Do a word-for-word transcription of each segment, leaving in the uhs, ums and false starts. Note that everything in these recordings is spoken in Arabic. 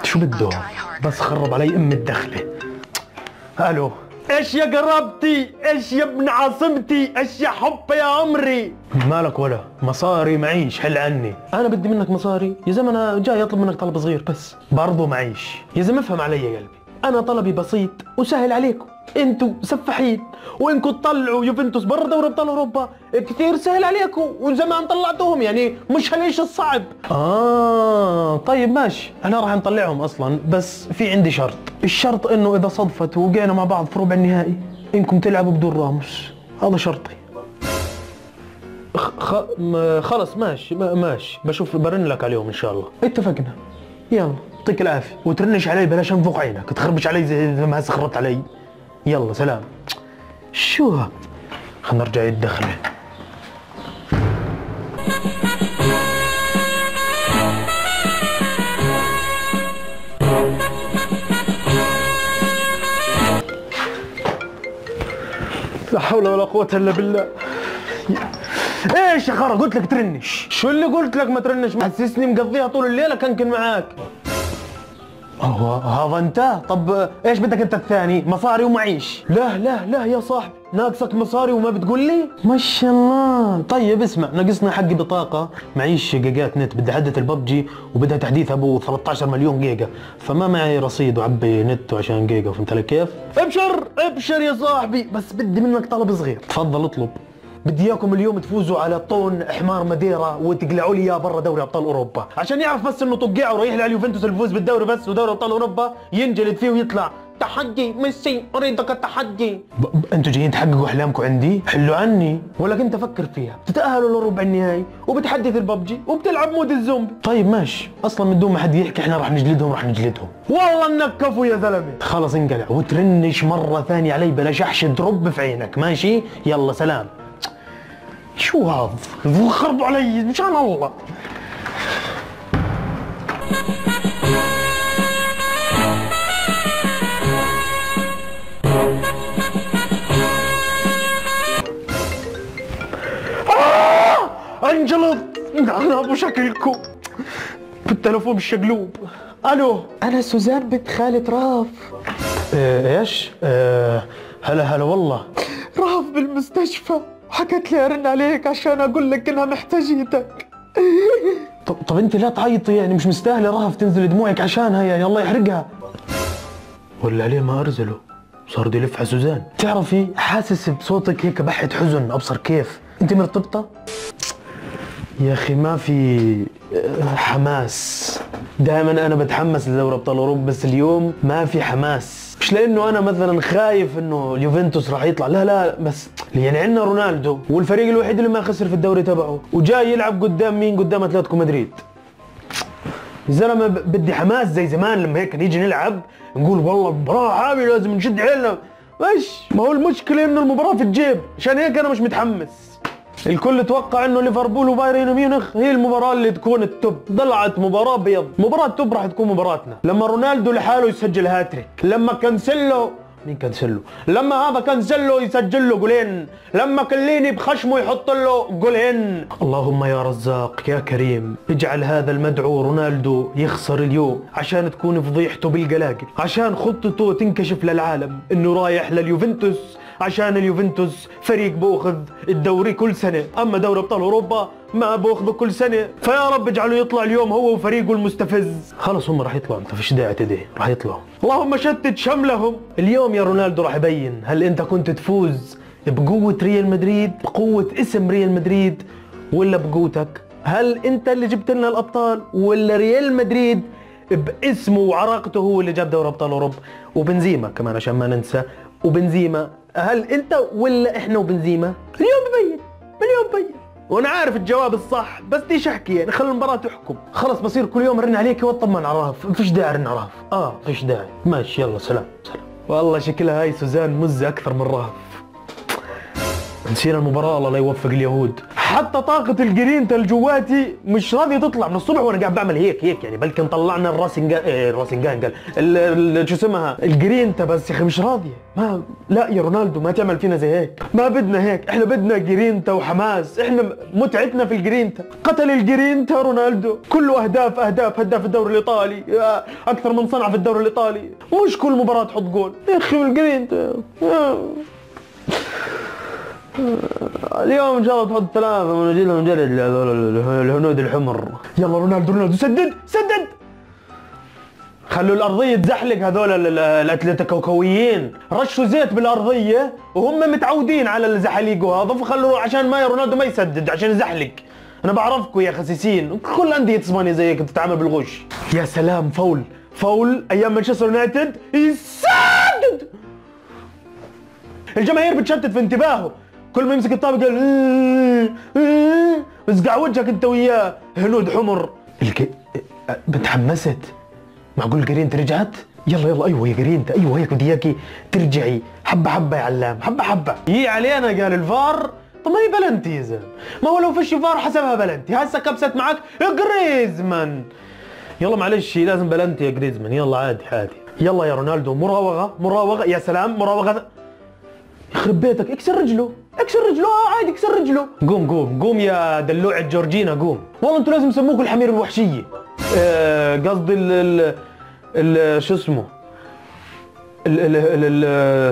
شو بده؟ بس خرب علي ام الدخله. الو، ايش يا قرابتي؟ ايش يا ابن عاصمتي؟ ايش يا حب يا عمري؟ مالك ولا مصاري معيش، حل عني. انا بدي منك مصاري يا زلمه، انا جاي اطلب منك طلب صغير بس. برضه معيش يا زلمه، افهم علي يا قلبي، انا طلبي بسيط وسهل عليكم، انتوا سفاحين، وانكم تطلعوا يوفنتوس برا دوري ابطال اوروبا كثير سهل عليكم، وزمان طلعتوهم، يعني مش هالشيء الصعب. اه طيب ماشي، انا راح نطلعهم اصلا، بس في عندي شرط. الشرط انه اذا صدفت ووقعنا مع بعض في ربع النهائي انكم تلعبوا بدون راموس، هذا شرطي. خ... خلص ماشي ماشي، بشوف برن لك عليهم ان شاء الله. اتفقنا، يلا يعطيك العافيه، وترنش علي بلاش انفخ عينك، تخربش علي زي ما سخرت علي. يلا سلام. شو ها؟ خلنا نرجع الدخله. لا حول ولا قوة الا بالله. ايش يا خرا، قلت لك ترنش. شو اللي قلت لك ما ترنش؟ محسسني مقضيها طول الليله كنكن معاك. هو هذا انت؟ طب ايش بدك انت الثاني؟ مصاري ومعيش؟ لا لا لا يا صاحبي، ناقصك مصاري وما بتقول لي؟ ما شاء الله. طيب اسمع، ناقصنا حق بطاقه، معيش جيجات نت، بدي احدث الببجي وبدها تحديث ابو ثلاثة عشر مليون جيجا، فما معي رصيد وعبي نت عشان جيجا، فهمت علي كيف؟ ابشر ابشر يا صاحبي، بس بدي منك طلب صغير. تفضل اطلب. بدي اياكم اليوم تفوزوا على طون حمار ماديرا وتقلعوا لي اياه برا دوري ابطال اوروبا، عشان يعرف بس انه طقع ورايح على اليوفنتوس الفوز بالدوري بس، ودوري ابطال اوروبا ينجلد فيه ويطلع. تحدي ميسي، اريدك التحدي. انتوا جايين تحققوا احلامكم عندي؟ حلوا عني. ولك انت فكر فيها، بتتاهلوا لربع النهائي وبتحدث الببجي وبتلعب مود الزومبي. طيب ماشي، اصلا من دون ما حد يحكي احنا راح نجلدهم راح نجلدهم. والله انك كفو يا زلمه. خلص انقلع وترنش مره ثانيه علي بلاش احشد رب في عينك، ماشي؟ يلا سلام. شو هذا؟ خربوا علي مشان الله. آه! انجلط انا ابو شكلكم بالتلفون الشقلوب. الو، انا سوزان بنت خالة راف. إيه ايش؟ إيه هلا هلا والله. راف بالمستشفى، حكت لي ارن عليك عشان اقول لك انها محتاجيتك. طب طب انت لا تعيطي، يعني مش مستاهله رهف تنزل دموعك عشانها، يعني الله يحرقها. ولا عليه ما ارزله، صار بده يلف على سوزان. تعرفي حاسس بصوتك هيك بحة حزن، ابصر كيف؟ انت مرتبطه؟ يا اخي ما في حماس، دائما انا بتحمس لدوري ابطال اوروبا بس اليوم ما في حماس، مش لانه انا مثلا خايف انه اليوفنتوس راح يطلع، لا لا، بس يعني عندنا رونالدو والفريق الوحيد اللي ما خسر في الدوري تبعه، وجاي يلعب قدام مين؟ قدام اتلتيكو مدريد. يا زلمه بدي حماس زي زمان لما هيك نيجي نلعب نقول والله المباراه حامي لازم نشد حيلنا. ماشي، ما هو المشكله انه المباراه في الجيب، عشان هيك انا مش متحمس. الكل توقع انه ليفربول وبايرن ميونخ هي المباراه اللي تكون التوب، طلعت مباراه بيض. مباراه التوب راح تكون مباراتنا، لما رونالدو لحاله يسجل هاتريك، لما كانسيلو مين كانسيلو؟ لما هذا كانسيلو يسجل له جولين، لما كليني بخشمه يحط له جولين. اللهم يا رزاق يا كريم، اجعل هذا المدعو رونالدو يخسر اليوم عشان تكون فضيحته بالقلاقل، عشان خطته تنكشف للعالم انه رايح لليوفنتوس، عشان اليوفنتوس فريق بأخذ الدوري كل سنة، أما دوري أبطال أوروبا ما بأخذه كل سنة، فيا رب اجعله يطلع اليوم هو وفريقه المستفز. خلص هم راح يطلعوا، أنت فيش داعي تدعي، راح يطلعوا. اللهم شتت شملهم. اليوم يا رونالدو راح يبين هل أنت كنت تفوز بقوة ريال مدريد، بقوة اسم ريال مدريد، ولا بقوتك؟ هل أنت اللي جبت لنا الأبطال ولا ريال مدريد باسمه وعراقته هو اللي جاب دوري أبطال أوروبا؟ وبنزيما كمان عشان ما ننسى، وبنزيما، هل انت ولا احنا وبنزيما؟ اليوم ببين، اليوم ببين، وانا عارف الجواب الصح بس ليش احكي؟ يعني خلي المباراة تحكم. خلص بصير كل يوم ارن عليك واطمن على رهف، فيش داعي ارن على رهف. اه فيش داعي، ماشي يلا سلام سلام. والله شكلها هاي سوزان مزة اكثر من رهف. نسينا المباراة الله لا يوفق اليهود. حتى طاقة الجرينتا الجواتي مش راضية تطلع من الصبح وانا قاعد بعمل هيك هيك يعني بلكن طلعنا الراسنجان إيه الراسنجان قال شو اسمها الجرينتا بس يا اخي مش راضية. ما لا يا رونالدو ما تعمل فينا زي هيك، ما بدنا هيك، احنا بدنا جرينتا وحماس، احنا متعتنا في الجرينتا. قتل الجرينتا رونالدو، كله اهداف اهداف هداف الدوري الايطالي اكثر من صنع في الدوري الايطالي، مش كل مباراة تحط جول يا اخي الجرينتا. اليوم ان شاء الله تحط ثلاثة ونجي لهم جلد الهنود الحمر. يلا رونالدو رونالدو سدد سدد، خلوا الارضية تزحلق هذول الاتلتيكويين، رشوا زيت بالارضية وهم متعودين على الزحليق وهذا فخلوا عشان ما رونالدو ما يسدد عشان يزحلق. انا بعرفكم يا خسيسين، كل اندية اسبانيا زيك بتتعامل بالغش. يا سلام فاول فاول ايام مانشستر يونايتد يسدد، الجماهير بتشتت في انتباهه، كل ما يمسك الطابق قال بزقع وجهك انت وياه هنود حمر. الك... بتحمست، معقول جرينتا رجعت؟ يلا يلا ايوه يا جرينتا ايوه هيك بدي اياكي ترجعي حبه حبه يا علام حبه حبه. يي علينا قال الفار، طب ما هي بلنتي يا زلمه، ما هو لو فيش فار حسبها بلنتي، هسه كبست معك يا جريزمان. يلا معلش لازم بلنتي يا جريزمان، يلا عادي عادي. يلا يا رونالدو مراوغه مراوغه يا سلام مراوغه، يخرب بيتك اكسر رجله اكسر رجله اه عادي اكسر رجله. قوم قوم قوم يا دلوعة جورجينا قوم، والله انتوا لازم يسموكوا الحمير الوحشية. آه قصدي ال ال شو اسمه ال ال ال ال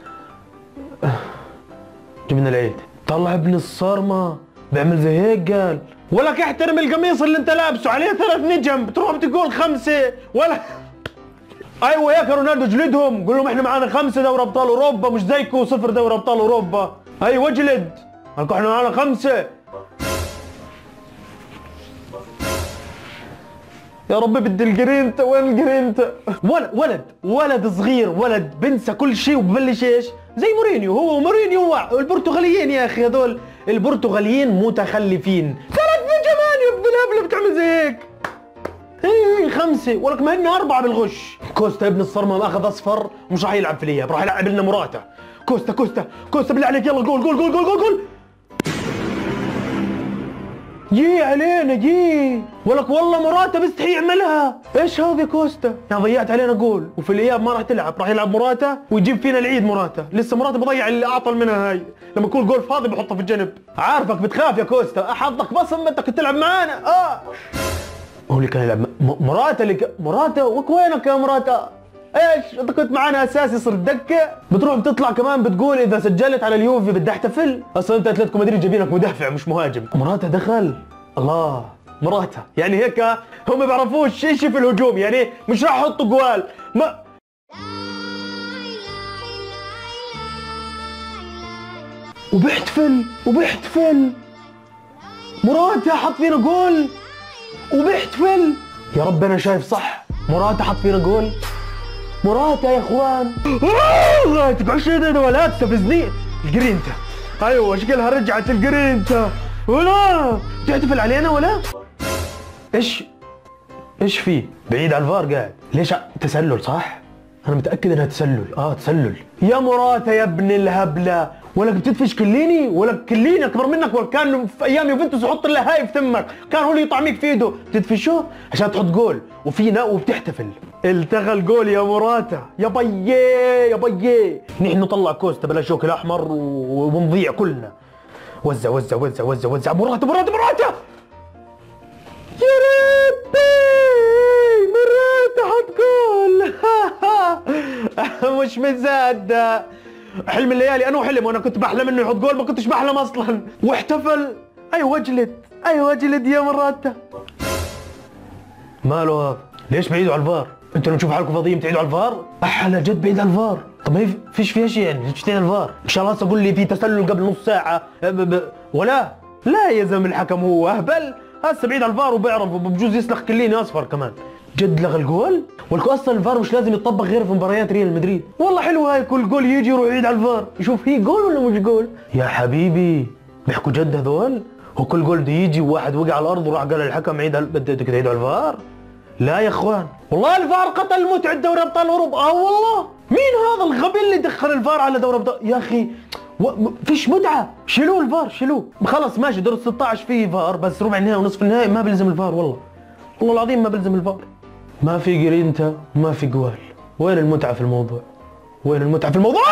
جبنا العيد. طلع ابن الصارمة بيعمل زي هيك قال، ولك احترم القميص اللي انت لابسه عليه ثلاث نجم بتروح بتقول خمسة ولا ايوه ياك يا رونالدو جلدهم، قول لهم احنا معانا خمسه دوري ابطال اوروبا مش زيكم صفر دوري ابطال اوروبا. ايوه اجلد، احنا معانا خمسه. يا رب بدي الجرينتا، وين الجرينتا؟ ولد ولد ولد صغير ولد بنسى كل شيء وببلش ايش؟ زي مورينيو، هو ومورينيو البرتغاليين يا اخي هذول البرتغاليين متخلفين. ثلاث نجمان يا ابن الهبله بتعمل زي هيك. ايه خمسة ولك ما هن أربعة بالغش. كوستا ابن الصرمة اخذ اصفر ومش راح يلعب في الاياب، راح يلعب لنا مراته. كوستا كوستا كوستا بالله عليك يلا جول جول جول جول جول جول. جي علينا جي، ولك والله مراته بيستحي يعملها. ايش هذا كوستا؟ يا ضيعت علينا جول، وفي الاياب ما راح تلعب، راح يلعب مراته ويجيب فينا العيد مراته، لسه مراته بضيع اللي اعطل منها هاي، لما يكون جول فاضي بحطه في الجنب. عارفك بتخاف يا كوستا، حظك بصم انت كنت تلعب معانا. اه هو اللي كان يلعب مراته اللي ك... مراته وينك يا مراته؟ ايش انت كنت معانا اساسي صرت دكه؟ بتروح بتطلع كمان بتقول اذا سجلت على اليوفي بدي احتفل؟ اصلا انت اتلتيكو مدريد جايبينك مدافع مش مهاجم. مراته دخل الله مراته يعني هيك هم ما بيعرفوش شيء في الهجوم، يعني مش راح يحطوا جوال ما وبيحتفل وبيحتفل مراته حط فينا جول وبيحتفل. يا رب انا شايف صح، مراته حط فينا جول. مراته يا اخوان الله تقعدش ولا تستفزني. الجرينتا ايوه شكلها رجعت الجرينتا ولا تحتفل علينا ولا ايش ايش في؟ بعيد عن الفار قاعد ليش؟ تسلل صح؟ انا متاكد انها تسلل. اه تسلل يا مراته يا ابن الهبله، ولك بتدفش كليني، ولك كليني اكبر منك، ولا كان في ايام يوفنتوس يحط لها هاي في تمك، كان هو اللي يطعميك في ايده، بتدفشه عشان تحط جول وفينا وبتحتفل. التغى الجول يا مراته يا بيي يا بيي. نحن نطلع كوستا بلا شوك الاحمر ونضيع كلنا. وزع وزع وزع وزع وزع مراته مراته مراته يا ربي مراته حط جول. مش مصدق، حلم الليالي انا وحلم، وانا كنت بحلم انه يحط جول ما كنتش بحلم اصلا. واحتفل ايوه اجلد ايوه اجلد يا مراته. ماله هذا؟ ليش بعيدوا على الفار؟ انتوا لما تشوفوا حالكم فاضيين بتعيدوا على الفار؟ احلى جد بعيد على الفار. طب ما فيش فيها شيء يعني ليش بتعيد على الفار؟ ان شاء الله هسه قول لي في تسلل قبل نص ساعه ب ب ولا لا يا زلمه الحكم هو اهبل، هسه بعيد على الفار وبيعرف وبجوز يسلخ كليني اصفر كمان. جد لغى الجول؟ ولكو اصلا الفار مش لازم يطبق غير في مباريات ريال مدريد. والله حلو هاي كل جول يجي يروح يعيد على الفار يشوف هي جول ولا مش جول. يا حبيبي بيحكوا جد هذول؟ هو كل جول بده يجي وواحد وقع على الارض وراح قال للحكم عيد بدك تعيدوا على الفار؟ لا يا اخوان والله الفار قتل متعة دوري ابطال اوروبا. اه والله مين هذا الغبي اللي دخل الفار على دوري ابطال؟ يا اخي و... فيش متعه، شيلوه الفار شيلوه. خلص ماشي دور ستة عشر فيه فار، بس ربع النهائي ونصف النهائي ما بيلزم الفار. والله والله العظيم ما بيلزم الفار. ما في جرينتا وما في جوال. وين المتعه في الموضوع؟ وين المتعه في الموضوع؟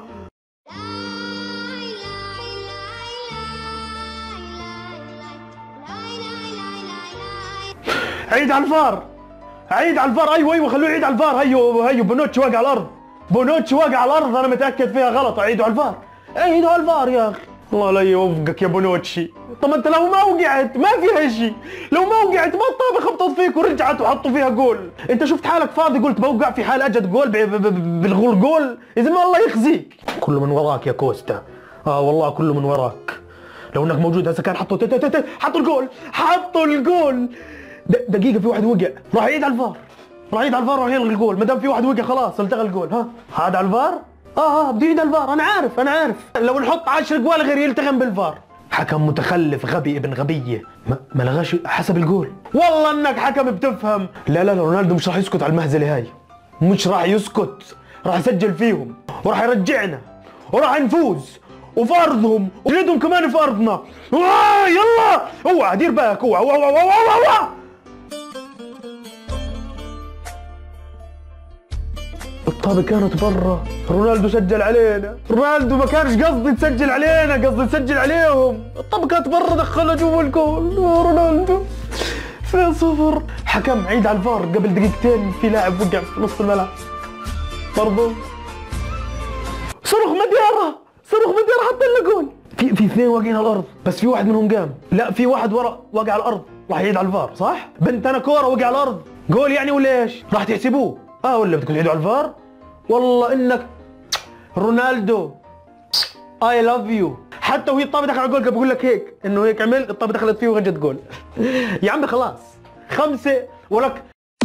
عيد على الفار، عيد على الفار. ايوه ايوه خلوه يعيد على الفار. هيو هيو بونوتشي واقع على الارض، بونوتشي واقع على الارض، انا متاكد فيها غلط. عيدوا على الفار، عيدوا على الفار يا اخي. الله لا يوفقك يا بونوتشي. طب انت لو ما وقعت ما فيها شيء، لو ما وقعت ما الطابه خبطت فيك ورجعت وحطوا فيها جول. انت شفت حالك فاضي قلت بوقع في حال اجت جول بالغول جول. اذا ما الله يخزيك. كله من وراك يا كوستا. اه والله كله من وراك. لو انك موجود هسه كان حطوا حطوا الجول، حطوا الجول. دقيقة في واحد وقع، راح يعيد على الفار، راح يعيد على الفار راح يلغي الجول، ما دام في واحد وقع خلاص التغى الجول. ها عاد على الفار؟ اه اه بده يعيد على الفار، انا عارف انا عارف. لو نحط عشر جوال غير يلتغم بالفار. حكم متخلف غبي ابن غبية، ما, ما لغاش حسب الجول. والله انك حكم بتفهم. لا لا لا رونالدو مش راح يسكت على المهزلة هاي، مش راح يسكت، راح يسجل فيهم وراح يرجعنا وراح نفوز وفرضهم وجلدهم كمان في ارضنا. آه يلا اوعى دير بالك، اوعى اوعى اوعى اوعى اوعى. الطابة كانت برا، رونالدو سجل علينا، رونالدو ما كانش قصدي تسجل علينا، قصدي تسجل عليهم. الطابة كانت برا دخلها جوا الجول. رونالدو اثنين صفر. حكم عيد على الفار، قبل دقيقتين في لاعب وقع في نص الملعب برضو. صاروخ مديرة، صاروخ مديرة حط لنا جول. في في اثنين واقعين على الارض، بس في واحد منهم قام. لا في واحد ورا واقع على الارض، راح يعيد على الفار صح؟ بنت انا كورة وقع على الارض، جول يعني ولا ايش؟ راح تحسبوه؟ اه ولا بدكم تعيدوا على الفار؟ والله انك رونالدو اي لاف يو. حتى وهي الطابه دخل على الجول بقول لك هيك انه هيك عمل، الطابه دخلت فيه وجت جول. يا عمي خلاص خمسه ولك.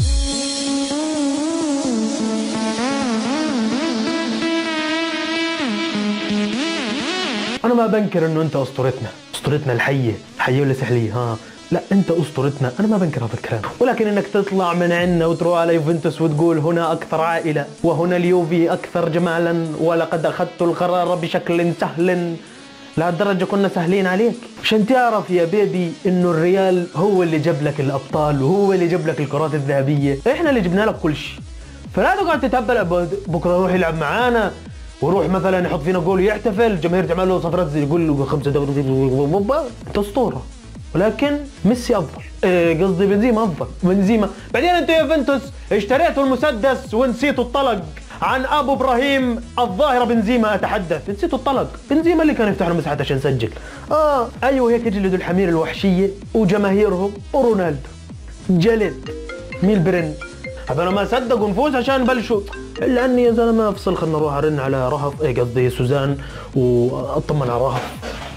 انا ما بنكر انه انت اسطورتنا، اسطورتنا الحيه، حيه ولا سحليه؟ ها لا انت اسطورتنا، انا ما بنكر هذا الكلام، ولكن انك تطلع من عنا وتروح على يوفنتوس وتقول هنا اكثر عائله وهنا اليوفي اكثر جمالا ولقد اخذت القرار بشكل سهل، لهالدرجه كنا سهلين عليك. عشان تعرف يا بيبي انه الريال هو اللي جاب لك الابطال وهو اللي جاب لك الكرات الذهبيه، احنا اللي جبنا لك كل شيء. فلا تقعد تتهبل بكره يروح يلعب معانا وروح مثلا يحط فينا جول ويحتفل، جماهير تعمل له صفرات يقول له خمسه دوري، انت اسطوره. ولكن ميسي افضل، إيه قصدي بنزيما افضل، بنزيما. بعدين انتوا يا يوفنتوس اشتريتوا المسدس ونسيتوا الطلق عن ابو ابراهيم الظاهره بنزيما اتحدث، نسيتوا الطلق، بنزيما اللي كان يفتح له مساحات عشان يسجل. اه ايوه هيك يجلدوا الحمير الوحشيه وجماهيرهم ورونالدو جلد مين برن. هذول ما صدقوا نفوز عشان بلشوا، الا اني يا زلمه افصل خلنا نروح ارن على رهف، ايه قصدي سوزان واطمن على رهف.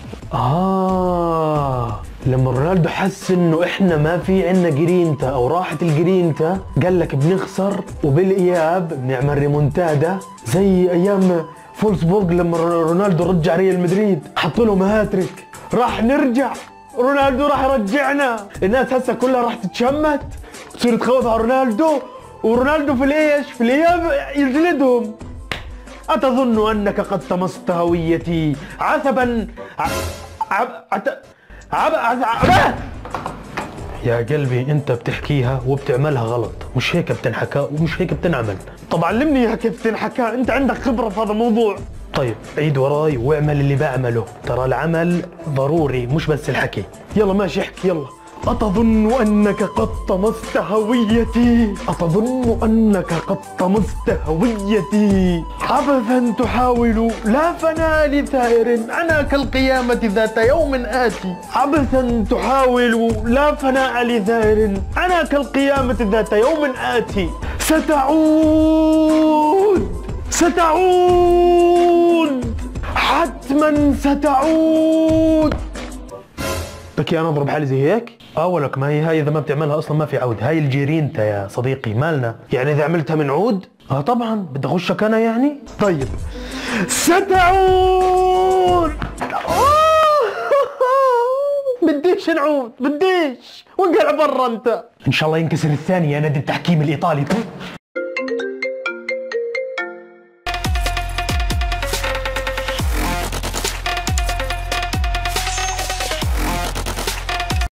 اه لما رونالدو حس انه احنا ما في عندنا جرينتا او راحت الجرينتا، قال لك بنخسر وبالاياب بنعمل ريمونتادا زي ايام فولسبورغ لما رونالدو رجع ريال مدريد حط لهم هاتريك. راح نرجع، رونالدو راح يرجعنا. الناس هسه كلها راح تتشمت تصير تخوف على رونالدو، ورونالدو في الايش؟ في الاياب يجلدهم. أتظن أنك قد طمست هويتي عثبا ع... عب... عت... عب... عب... يا قلبي أنت بتحكيها وبتعملها غلط، مش هيك بتنحكى ومش هيك بتنعمل. طب علمني اياها كيف تنحكى، أنت عندك خبرة في هذا الموضوع. طيب عيد وراي واعمل اللي بعمله، ترى العمل ضروري مش بس الحكي. يلا ماشي احكي يلا. أتظن أنك قد طمست هويتي، أتظن أنك قد طمست هويتي، عبثا تحاول لا فناء لثائر، أنا كالقيامة ذات يوم آتي، عبثا تحاول لا فناء لثائر، أنا كالقيامة ذات يوم آتي، ستعود ستعود حتما ستعود. بكي انا اضرب حالي زي هيك؟ اه ولك ما هي هاي اذا ما بتعملها اصلا ما في عود، هاي الجيرينتا يا صديقي مالنا، يعني اذا عملتها من عود؟ اه طبعا بدي اخشك انا يعني؟ طيب ستعود. بديش نعود بديش، وانقلع برا انت. ان شاء الله ينكسر الثاني يا نادي التحكيم الايطالي.